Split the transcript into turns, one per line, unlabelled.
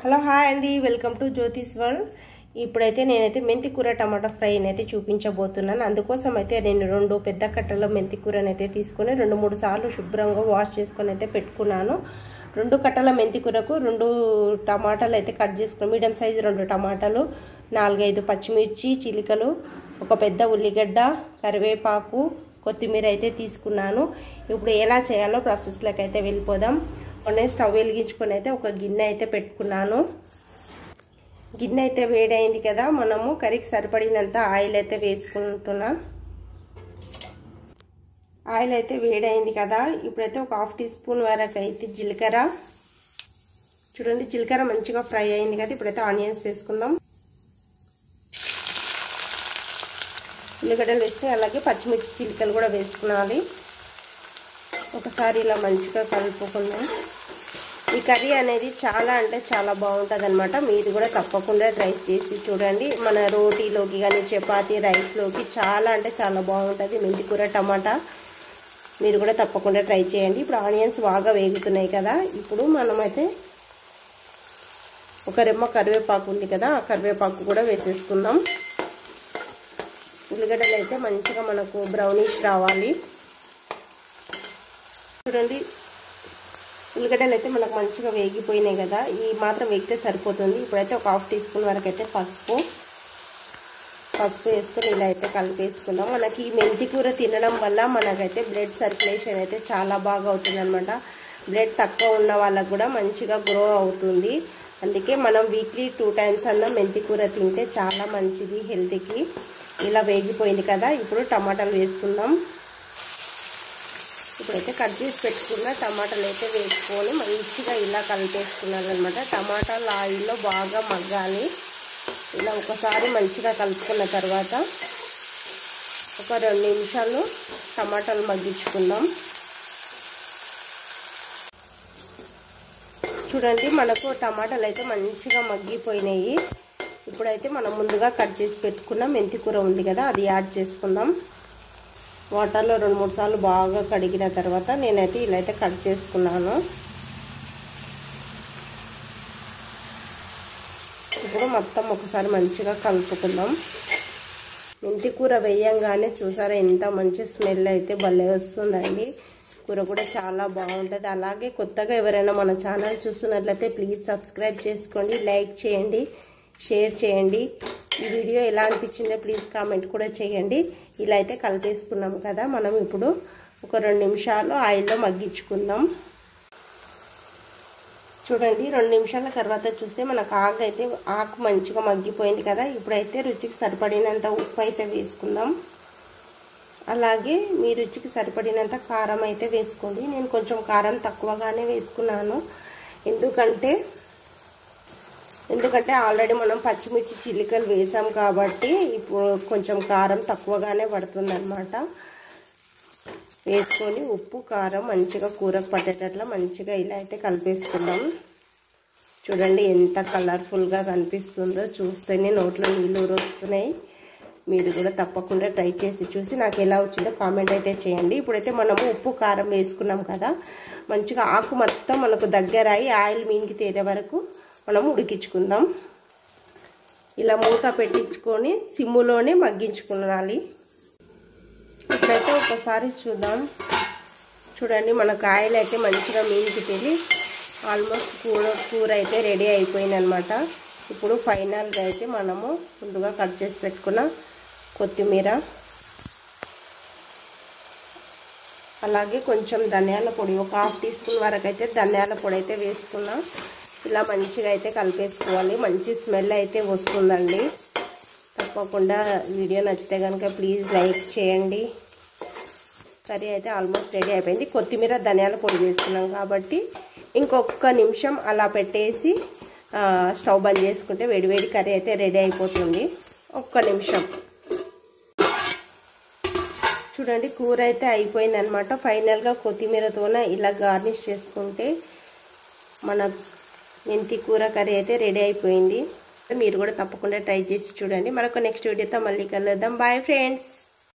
Hello hi అండి, welcome to Jyothi's world. ఇప్పుడైతే నేనైతే మెంతి కూర టమాటా ఫ్రైని అయితే చూపించబోతున్నాను. అందుకోసం అయితే నేను 2 పెద్ద కట్టల మెంతి కూరని అయితే తీసుకొని 2-3 సార్లు శుభ్రంగా వాష్ చేసుకొని అయితే పెట్టుకున్నాను. 2 కట్టల మెంతి కూరకు 2 టమాటాలు అయితే కట్ చేసుకుని, మీడియం సైజు 2 టమాటాలు, 4-5 పచ్చిమిర్చి చిలికలు, ఒక పెద్ద ఉల్లిగడ్డ, కరివేపాకు, కొత్తిమీర అయితే తీసుకున్నాను. ఇప్పుడు ఎలా చేయాలో ప్రాసెస్లోకి అయితే వెళ్ళిపోదాం. నేను స్టవ్ వెలిగించుకొని అయితే ఒక గిన్నె అయితే పెట్టుకున్నాను. గిన్నె అయితే వేడైంది కదా, మనము కర్రీకి సరిపడినంత ఆయిల్ అయితే వేసుకుంటున్నాం. ఆయిల్ అయితే వేడైంది కదా, ఇప్పుడైతే ఒక 1/2 టీ స్పూన్ వరకు అయితే జీలకర్ర, చూడండి జీలకర్ర మంచిగా ఫ్రై అయింది కదా, ఇప్పుడైతే ఆనియన్స్ వేసుకుందాం. ఉల్లిగడ్డలు వేసుకుని అలాగే పచ్చిమిర్చి చిలికలు కూడా వేసుకున్నాలి. ఒకసారి ఇలా మంచిగా కలుపుకుందాం. ఈ కర్రీ అనేది చాలా అంటే చాలా బాగుంటుంది అనమాట. మీరు కూడా తప్పకుండా ట్రై చేసి చూడండి. మన రోటీలోకి కానీ చపాతీ రైస్లోకి చాలా అంటే చాలా బాగుంటుంది మెంతి కూర టమాటా. మీరు కూడా తప్పకుండా ట్రై చేయండి. ఇప్పుడు ఆనియన్స్ బాగా వేగుతున్నాయి కదా, ఇప్పుడు మనమైతే ఒక రెమ్మ కరివేపాకు ఉంది కదా, ఆ కరివేపాకు కూడా వేసేసుకుందాం. ఉల్లిగడ్డలు అయితే మంచిగా మనకు బ్రౌనిష్ రావాలి. చూడండి ఉల్లిగడ్డలు అయితే మనకు మంచిగా వేగిపోయినాయి కదా, ఈ మాత్రం వేగితే సరిపోతుంది. ఇప్పుడైతే ఒక 1/2 టీ స్పూన్ వరకు అయితే పసుపు వేసుకొని ఇలా అయితే కలిపేసుకుందాం. మనకి ఈ మెంతి కూర తినడం వల్ల మనకైతే బ్లడ్ సర్క్యులేషన్ అయితే చాలా బాగా అవుతుంది అనమాట. బ్లడ్ తక్కువ ఉన్న వాళ్ళకు కూడా మంచిగా గ్రో అవుతుంది. అందుకే మనం వీక్లీ 2 టైమ్స్ అన్న మెంతి కూర తింటే చాలా మంచిది హెల్త్కి. ఇలా వేగిపోయింది కదా, ఇప్పుడు టమాటాలు వేసుకుందాం. ఇప్పుడైతే కట్ చేసి పెట్టుకున్న టమాటాలు అయితే వేసుకొని మంచిగా ఇలా కలిపేసుకున్నారనమాట. టమాటాలు ఆయిల్లో బాగా మగ్గాలి. ఇలా ఒకసారి మంచిగా కలుపుకున్న తర్వాత ఒక 2 నిమిషాలు టమాటాలు మగ్గించుకుందాం. చూడండి మనకు టమాటాలు అయితే మంచిగా మగ్గిపోయినాయి. ఇప్పుడైతే మనం ముందుగా కట్ చేసి పెట్టుకున్న మెంతి కూర ఉంది కదా, అది యాడ్ చేసుకుందాం. వాటర్లో 2-3 సార్లు బాగా కడిగిన తర్వాత నేనైతే ఇలా అయితే కట్ చేసుకున్నాను. ఇప్పుడు మొత్తం ఒకసారి మంచిగా కలుపుకుందాం. మెంతి కూర వేయంగానే చూసారా ఎంత మంచి స్మెల్ అయితే భలే వస్తుందండి. కూర కూడా చాలా బాగుంటుంది. అలాగే కొత్తగా ఎవరైనా మన ఛానల్ చూస్తున్నట్లయితే ప్లీజ్ సబ్స్క్రైబ్ చేసుకోండి, లైక్ చేయండి, షేర్ చేయండి. ఈ వీడియో ఎలా అనిపించిందో ప్లీజ్ కామెంట్ కూడా చేయండి. ఇలా అయితే కలిపేసుకున్నాం కదా, మనం ఇప్పుడు ఒక 2 నిమిషాలు ఆయిల్లో మగ్గించుకుందాం. చూడండి 2 నిమిషాల తర్వాత చూస్తే మనకు ఆకు మంచిగా మగ్గిపోయింది కదా. ఇప్పుడైతే రుచికి సరిపడినంత ఉప్పు అయితే వేసుకుందాం. అలాగే మీ రుచికి సరిపడినంత కారం అయితే వేసుకోండి. నేను కొంచెం కారం తక్కువగానే వేసుకున్నాను. ఎందుకంటే ఆల్రెడీ మనం పచ్చిమిర్చి చిలికలు వేసాం కాబట్టి ఇప్పుడు కొంచెం కారం తక్కువగానే పడుతుంది అనమాట. వేసుకొని ఉప్పు కారం మంచిగా కూరకు పట్టేటట్లా మంచిగా ఇలా అయితే కలిపేసుకుందాం. చూడండి ఎంత కలర్ఫుల్గా కనిపిస్తుందో, చూస్తేనే నోట్లో నీళ్ళు ఊరొస్తున్నాయి. మీరు కూడా తప్పకుండా ట్రై చేసి చూసి నాకు ఎలా వచ్చిందో కామెంట్ అయితే చేయండి. ఇప్పుడైతే మనము ఉప్పు కారం వేసుకున్నాం కదా, మంచిగా ఆకు మొత్తం మనకు దగ్గర అయ్యి ఆయిల్ మీనికి తేరే వరకు మనం ఉడికించుకుందాం. ఇలా మూత పెట్టించుకొని సిమ్ములోనే మగ్గించుకోవాలి. ఇప్పుడైతే ఒకసారి చూద్దాం. చూడండి మనకు ఆయిల్ అయితే మంచిగా మీనికి తేలి ఆల్మోస్ట్ కూర అయితే రెడీ అయిపోయింది అనమాట. ఇప్పుడు ఫైనల్గా అయితే మనము ముందుగా కట్ చేసి పెట్టుకున్న కొత్తిమీర, అలాగే కొంచెం ధనియాల పొడి, ఒక 1/2 టీ స్పూన్ వరకు అయితే ధనియాల పొడి అయితే వేసుకున్నాం. ఇలా మంచిగా అయితే కలిపేసుకోవాలి. మంచి స్మెల్ అయితే వస్తుందండి. తప్పకుండా వీడియో నచ్చితే కనుక ప్లీజ్ లైక్ చేయండి. కర్రీ అయితే ఆల్మోస్ట్ రెడీ అయిపోయింది. కొత్తిమీర ధనియాల పొడి వేసుకున్నాం కాబట్టి ఇంకొక నిమిషం అలా పెట్టేసి స్టవ్ బంద్ చేసుకుంటే వేడివేడి కర్రీ అయితే రెడీ అయిపోతుంది. ఒక్క నిమిషం. చూడండి కూర అయితే అయిపోయింది అనమాట. ఫైనల్గా కొత్తిమీరతోనే ఇలా గార్నిష్ చేసుకుంటే మన మెంతి కూర కర్రీ అయితే రెడీ అయిపోయింది. మీరు కూడా తప్పకుండా ట్రై చేసి చూడండి. మరొక నెక్స్ట్ వీడియోతో మళ్ళీ కలుద్దాం. Bye friends.